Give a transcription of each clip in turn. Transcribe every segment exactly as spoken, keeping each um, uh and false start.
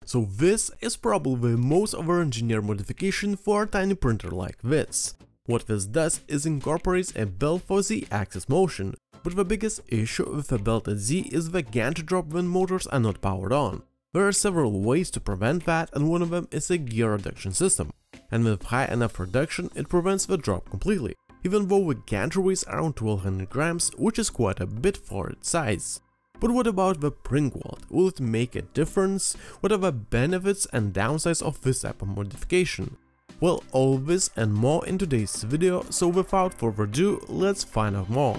So this is probably the most over-engineered modification for a tiny printer like this. What this does is incorporates a belt for Z-axis motion, but the biggest issue with a belted Z is the gantry drop when motors are not powered on. There are several ways to prevent that, and one of them is a gear reduction system. And with high enough reduction, it prevents the drop completely, even though the gantry weighs around twelve hundred grams, which is quite a bit for its size. But what about the print quality? Will it make a difference? What are the benefits and downsides of this type of modification? Well, all this and more in today's video, so without further ado, let's find out more.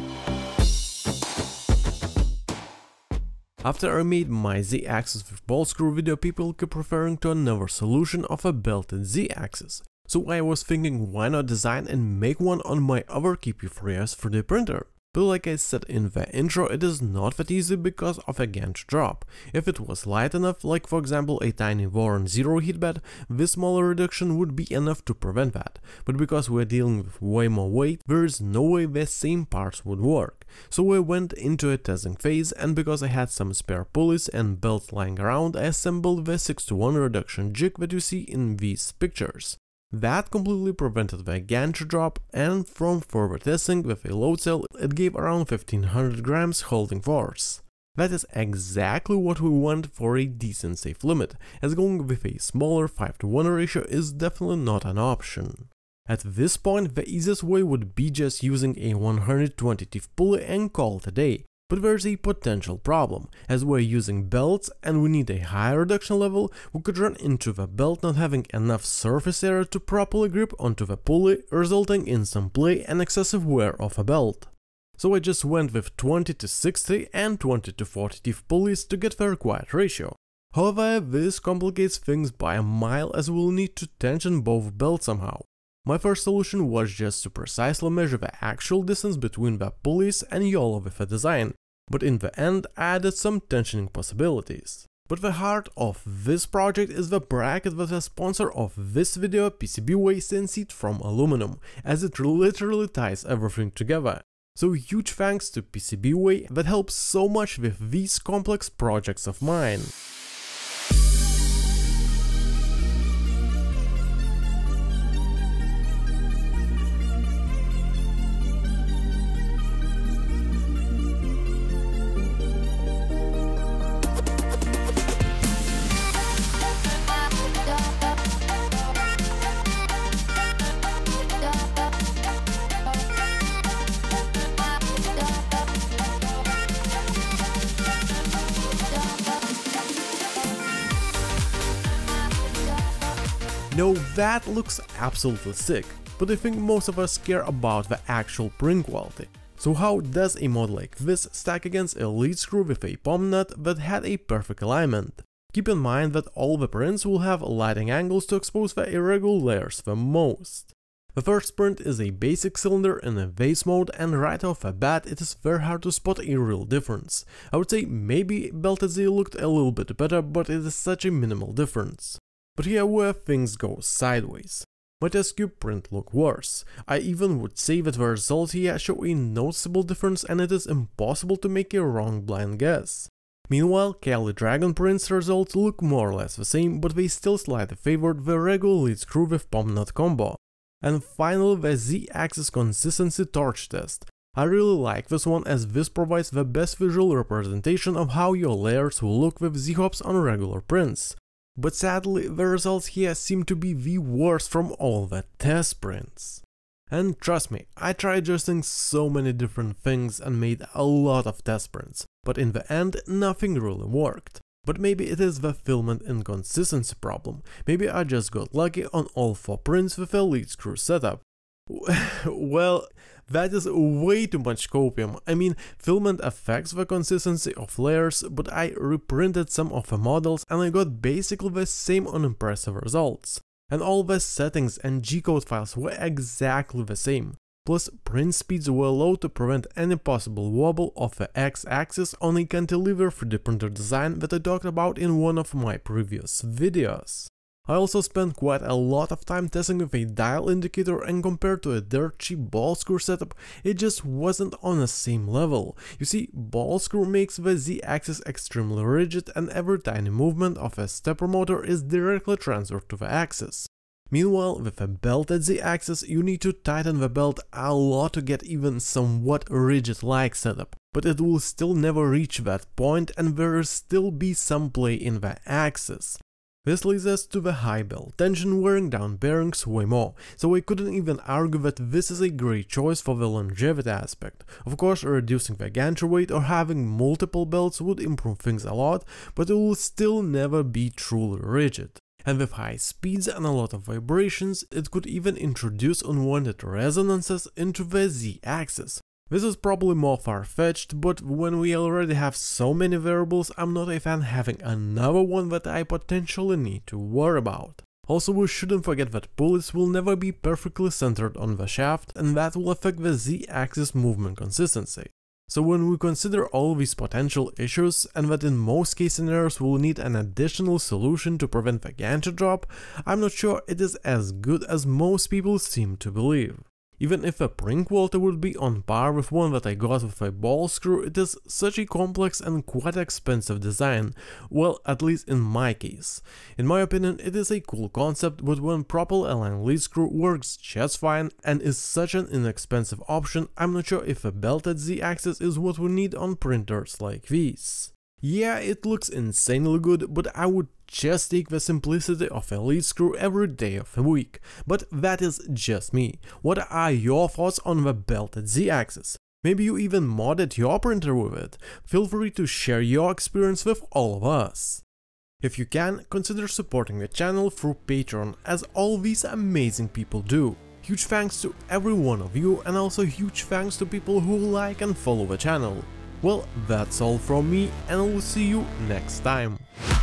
After I made my Z-axis with ball screw video, people kept referring to another solution of a belted Z-axis. So I was thinking, why not design and make one on my other K P three S three D printer? But like I said in the intro, it is not that easy because of a gantry drop. If it was light enough, like for example a tiny Warren Zero heat bed, this smaller reduction would be enough to prevent that. But because we're dealing with way more weight, there is no way the same parts would work. So I went into a testing phase, and because I had some spare pulleys and belts lying around, I assembled the six to one reduction jig that you see in these pictures. That completely prevented the gantry drop, and from further testing with a load cell, it gave around fifteen hundred grams holding force. That is exactly what we want for a decent safe limit, as going with a smaller five to one ratio is definitely not an option. At this point, the easiest way would be just using a one hundred twenty teeth pulley and call it a day. But there's a potential problem. As we're using belts and we need a high reduction level, we could run into the belt not having enough surface area to properly grip onto the pulley, resulting in some play and excessive wear of a belt. So I just went with twenty to sixty and twenty to forty teeth pulleys to get the required ratio. However, this complicates things by a mile, as we'll need to tension both belts somehow. My first solution was just to precisely measure the actual distance between the pulleys and YOLO with the design, but in the end I added some tensioning possibilities. But the heart of this project is the bracket that the sponsor of this video, P C B Waste and Seat from aluminum, as it literally ties everything together. So huge thanks to P C B Way that helps so much with these complex projects of mine. Now that looks absolutely sick, but I think most of us care about the actual print quality. So how does a mod like this stack against a lead screw with a palm nut that had a perfect alignment? Keep in mind that all the prints will have lighting angles to expose the irregular layers the most. The first print is a basic cylinder in a vase mode, and right off the bat it is very hard to spot a real difference. I would say maybe Belted Z looked a little bit better, but it is such a minimal difference. But here where things go sideways. My test tube print look worse. I even would say that the results here show a noticeable difference, and it is impossible to make a wrong blind guess. Meanwhile, Cali Dragon print's results look more or less the same, but they still slightly favored the regular lead screw with palm nut combo. And finally, the Z-axis consistency torch test. I really like this one, as this provides the best visual representation of how your layers will look with Z-hops on regular prints. But sadly, the results here seem to be the worst from all the test prints. And trust me, I tried adjusting so many different things and made a lot of test prints, but in the end nothing really worked. But maybe it is the filament inconsistency problem. Maybe I just got lucky on all four prints with a lead screw setup. Well, that is way too much copium. I mean, filament affects the consistency of layers, but I reprinted some of the models and I got basically the same unimpressive results. And all the settings and G-code files were exactly the same. Plus, print speeds were low to prevent any possible wobble of the X-axis on a cantilever three D printer design that I talked about in one of my previous videos. I also spent quite a lot of time testing with a dial indicator, and compared to a dirt cheap ball screw setup, it just wasn't on the same level. You see, ball screw makes the Z-axis extremely rigid, and every tiny movement of a stepper motor is directly transferred to the axis. Meanwhile, with a belted Z-axis, you need to tighten the belt a lot to get even somewhat rigid-like setup, but it will still never reach that point, and there will still be some play in the axis. This leads us to the high belt tension wearing down bearings way more, so I couldn't even argue that this is a great choice for the longevity aspect. Of course, reducing the gantry weight or having multiple belts would improve things a lot, but it will still never be truly rigid. And with high speeds and a lot of vibrations, it could even introduce unwanted resonances into the Z-axis. This is probably more far-fetched, but when we already have so many variables, I'm not a fan having another one that I potentially need to worry about. Also, we shouldn't forget that pulleys will never be perfectly centered on the shaft, and that will affect the Z-axis movement consistency. So when we consider all these potential issues, and that in most case scenarios we'll need an additional solution to prevent the gantry drop, I'm not sure it is as good as most people seem to believe. Even if a pring quality would be on par with one that I got with a ball screw, it is such a complex and quite expensive design, well, at least in my case. In my opinion, it is a cool concept, but when properly aligned lead screw works just fine and is such an inexpensive option, I'm not sure if a belted Z-axis is what we need on printers like these. Yeah, it looks insanely good, but I would just take the simplicity of a lead screw every day of the week. But that is just me. What are your thoughts on the belted Z-axis? Maybe you even modded your printer with it. Feel free to share your experience with all of us. If you can, consider supporting the channel through Patreon, as all these amazing people do. Huge thanks to every one of you, and also huge thanks to people who like and follow the channel. Well, that's all from me, and I will see you next time.